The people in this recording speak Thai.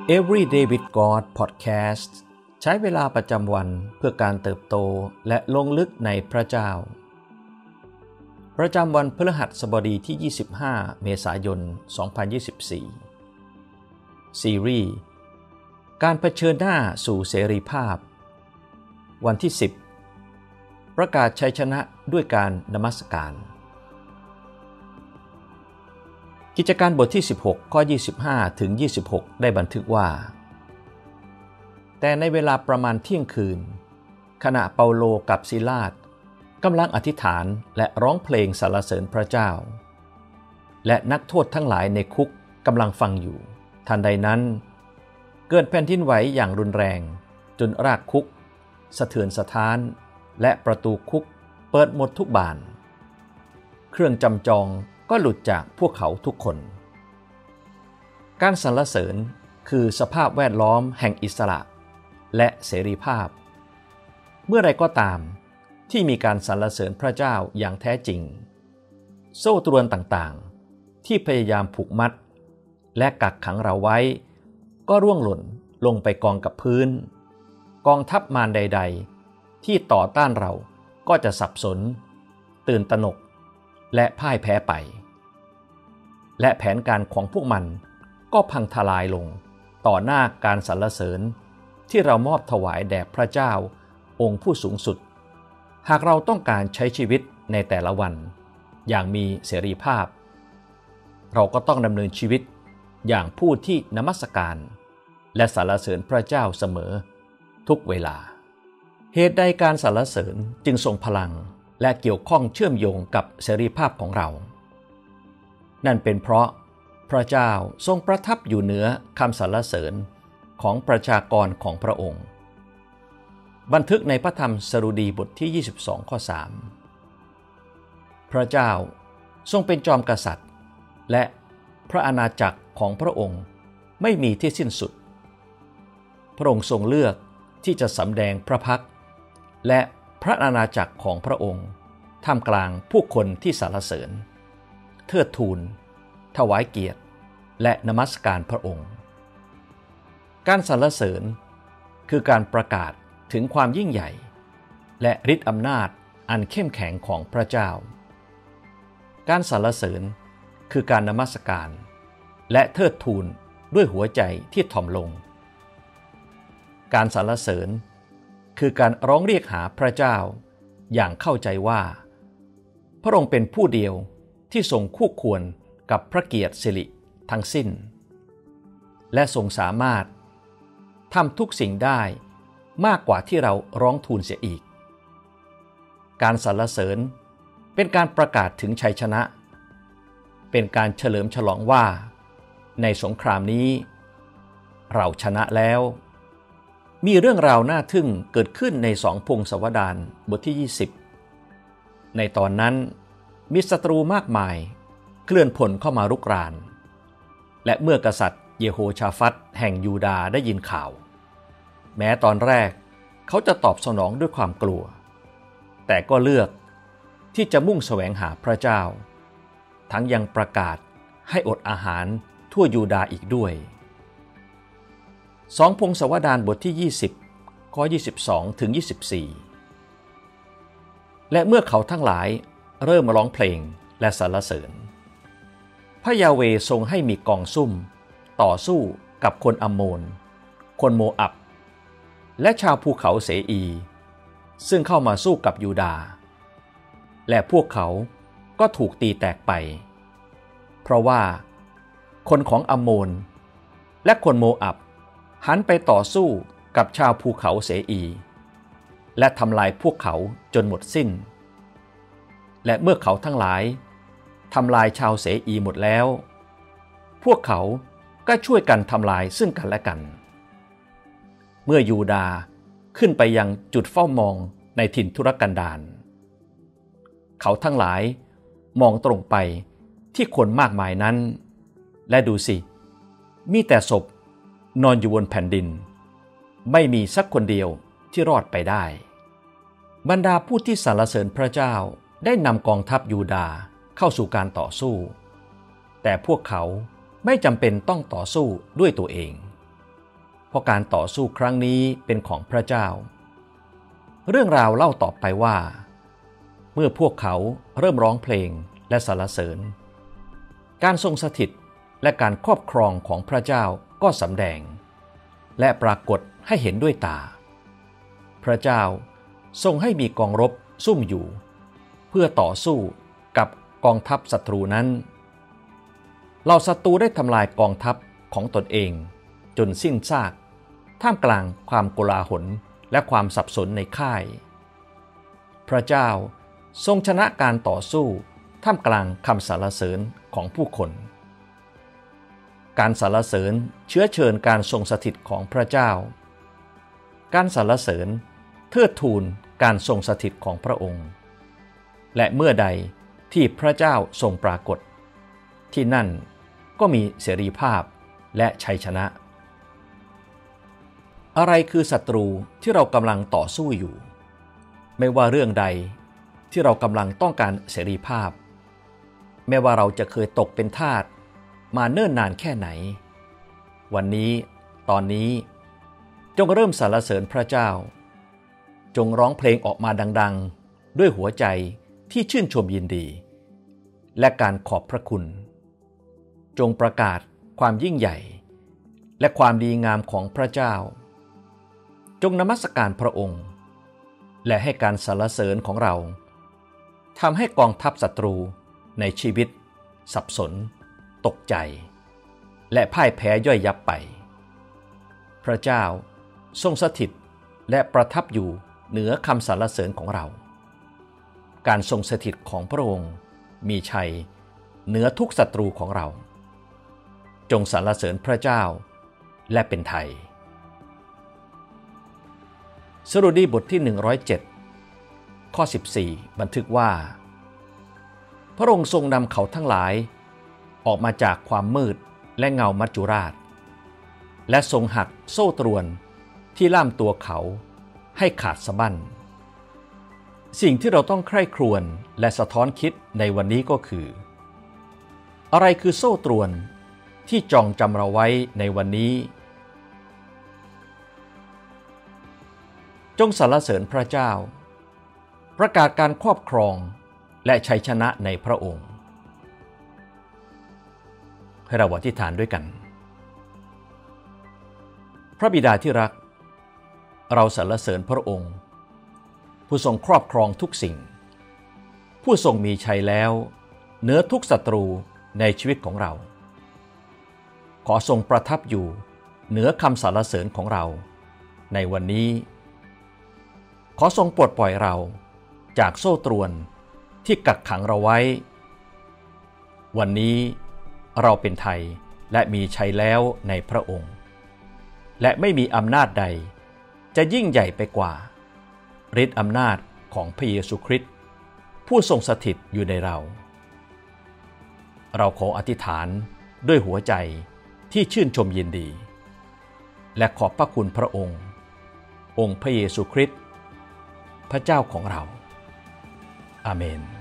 Everyday with God Podcast ใช้เวลาประจำวันเพื่อการเติบโตและลงลึกในพระเจ้าประจำวันพฤหัสบดีที่ 25 เมษายน 2024 ซีรีส์การเผชิญหน้าสู่เสรีภาพวันที่ 10 ประกาศชัยชนะด้วยการนมัสการกิจการบทที่ 16 ข้อ 25 ถึง 26 ได้บันทึกว่าแต่ในเวลาประมาณเที่ยงคืนขณะเปาโลกับซิลาสกำลังอธิษฐานและร้องเพลงสรรเสริญพระเจ้าและนักโทษทั้งหลายในคุกกำลังฟังอยู่ทันใดนั้นเกิดแผ่นดินไหวอย่างรุนแรงจนรากคุกสะเทือนสะท้านและประตูคุกเปิดหมดทุกบานเครื่องจำจองก็หลุดจากพวกเขาทุกคนการสรรเสริญคือสภาพแวดล้อมแห่งอิสระและเสรีภาพเมื่อไรก็ตามที่มีการสรรเสริญพระเจ้าอย่างแท้จริงโซ่ตรวนต่างๆที่พยายามผูกมัดและกักขังเราไว้ก็ร่วงหล่นลงไปกองกับพื้นกองทัพมารใดๆที่ต่อต้านเราก็จะสับสนตื่นตระหนกและพ่ายแพ้ไปและแผนการของพวกมันก็พังทลายลงต่อหน้าการสรรเสริญที่เรามอบถวายแด่พระเจ้าองค์ผู้สูงสุดหากเราต้องการใช้ชีวิตในแต่ละวันอย่างมีเสรีภาพเราก็ต้องดำเนินชีวิตอย่างผู้ที่นมัสการและสรรเสริญพระเจ้าเสมอทุกเวลาเหตุใดการสรรเสริญจึงทรงพลังและเกี่ยวข้องเชื่อมโยงกับเสรีภาพของเรานั่นเป็นเพราะพระเจ้าทรงประทับอยู่เหนือคำสรรเสริญของประชากรของพระองค์บันทึกในพระธรรมสดุดีบทที่22ข้อ3พระเจ้าทรงเป็นจอมกษัตริย์และพระอาณาจักรของพระองค์ไม่มีที่สิ้นสุดพระองค์ทรงเลือกที่จะสำแดงพระพักตร์และพระอาณาจักรของพระองค์ท่ามกลางผู้คนที่สรรเสริญเทิดทูนถวายเกียรติและนมัสการพระองค์การสรรเสริญคือการประกาศถึงความยิ่งใหญ่และฤทธิ์อำนาจอันเข้มแข็งของพระเจ้าการสรรเสริญคือการนมัสการและเทิดทูนด้วยหัวใจที่ถ่อมลงการสรรเสริญคือการร้องเรียกหาพระเจ้าอย่างเข้าใจว่าพระองค์เป็นผู้เดียวที่ทรงคู่ควรกับพระเกียรติสิริทั้งสิ้นและทรงสามารถทำทุกสิ่งได้มากกว่าที่เราร้องทูลเสียอีกการสรรเสริญเป็นการประกาศถึงชัยชนะเป็นการเฉลิมฉลองว่าในสงครามนี้เราชนะแล้วมีเรื่องราวน่าทึ่งเกิดขึ้นใน2 พงศาวดารบทที่20ในตอนนั้นมีศัตรูมากมายเคลื่อนพลเข้ามารุกรานและเมื่อกษัตริย์เยโฮชาฟัตแห่งยูดาห์ได้ยินข่าวแม้ตอนแรกเขาจะตอบสนองด้วยความกลัวแต่ก็เลือกที่จะมุ่งแสวงหาพระเจ้าทั้งยังประกาศให้อดอาหารทั่วยูดาห์อีกด้วย2 พงศาวดารบทที่20ข้อ22ถึง24และเมื่อเขาทั้งหลายเริ่มร้องเพลงและสรรเสริญพระยาเวห์ทรงให้มีกองซุ่มต่อสู้กับคนอัมโมนคนโมอับและชาวภูเขาเสอีซึ่งเข้ามาสู้กับยูดาห์และพวกเขาก็ถูกตีแตกไปเพราะว่าคนของอัมโมนและคนโมอับหันไปต่อสู้กับชาวภูเขาเสอีและทำลายพวกเขาจนหมดสิ้นและเมื่อเขาทั้งหลายทำลายชาวเสอีหมดแล้วพวกเขาก็ช่วยกันทำลายซึ่งกันและกันเมื่อยูดาห์ขึ้นไปยังจุดเฝ้ามองในถิ่นทุรกันดารเขาทั้งหลายมองตรงไปที่คนมากมายนั้นและดูสิมีแต่ศพนอนอยู่บนแผ่นดินไม่มีสักคนเดียวที่รอดไปได้บรรดาผู้ที่สรรเสริญพระเจ้าได้นำกองทัพยูดาห์เข้าสู่การต่อสู้แต่พวกเขาไม่จำเป็นต้องต่อสู้ด้วยตัวเองเพราะการต่อสู้ครั้งนี้เป็นของพระเจ้าเรื่องราวเล่าต่อไปว่าเมื่อพวกเขาเริ่มร้องเพลงและสรรเสริญการทรงสถิตและการครอบครองของพระเจ้าก็สำแดงและปรากฏให้เห็นด้วยตาพระเจ้าทรงให้มีกองรบซุ่มอยู่เพื่อต่อสู้กับกองทัพศัตรูนั้นเหล่าศัตรูได้ทำลายกองทัพของตนเองจนสิ้นซากท่ามกลางความโกลาหลและความสับสนในค่ายพระเจ้าทรงชนะการต่อสู้ท่ามกลางคำสรรเสริญของผู้คนการสรรเสริญเชื้อเชิญการทรงสถิตของพระเจ้าการสรรเสริญเทิดทูนการทรงสถิตของพระองค์และเมื่อใดที่พระเจ้าทรงปรากฏที่นั่นก็มีเสรีภาพและชัยชนะอะไรคือศัตรูที่เรากำลังต่อสู้อยู่ไม่ว่าเรื่องใดที่เรากำลังต้องการเสรีภาพแม้ว่าเราจะเคยตกเป็นทาสมาเนิ่นนานแค่ไหนวันนี้ตอนนี้จงเริ่มสรรเสริญพระเจ้าจงร้องเพลงออกมาดังๆด้วยหัวใจที่ชื่นชมยินดีและการขอบพระคุณจงประกาศความยิ่งใหญ่และความดีงามของพระเจ้าจงนมัสการพระองค์และให้การสรรเสริญของเราทำให้กองทัพศัตรูในชีวิตสับสนตกใจและพ่ายแพ้ย่อยยับไปพระเจ้าทรงสถิตและประทับอยู่เหนือคำสรรเสริญของเราการทรงสถิตของพระองค์มีชัยเหนือทุกศัตรูของเราจงสรรเสริญพระเจ้าและเป็นไทยสดุดีบทที่107ข้อ14บันทึกว่าพระองค์ทรงนำเขาทั้งหลายออกมาจากความมืดและเงามัจจุราชและทรงหักโซ่ตรวนที่ล่ามตัวเขาให้ขาดสะบั้นสิ่งที่เราต้องใคร่ครวญและสะท้อนคิดในวันนี้ก็คืออะไรคือโซ่ตรวนที่จองจำเราไว้ในวันนี้จงสรรเสริญพระเจ้าประกาศการครอบครองและชัยชนะในพระองค์ให้เราอธิษฐานด้วยกันพระบิดาที่รักเราสรรเสริญพระองค์ผู้ทรงครอบครองทุกสิ่งผู้ทรงมีชัยแล้วเหนือทุกศัตรูในชีวิตของเราขอทรงประทับอยู่เหนือคำสรรเสริญของเราในวันนี้ขอทรงปลดปล่อยเราจากโซ่ตรวนที่กักขังเราไว้วันนี้เราเป็นไทยและมีชัยแล้วในพระองค์และไม่มีอำนาจใดจะยิ่งใหญ่ไปกว่าฤทธิ์อำนาจของพระเยซูคริสต์ผู้ทรงสถิตอยู่ในเราขออธิษฐานด้วยหัวใจที่ชื่นชมยินดีและขอบพระคุณพระองค์องค์พระเยซูคริสต์พระเจ้าของเราอาเมน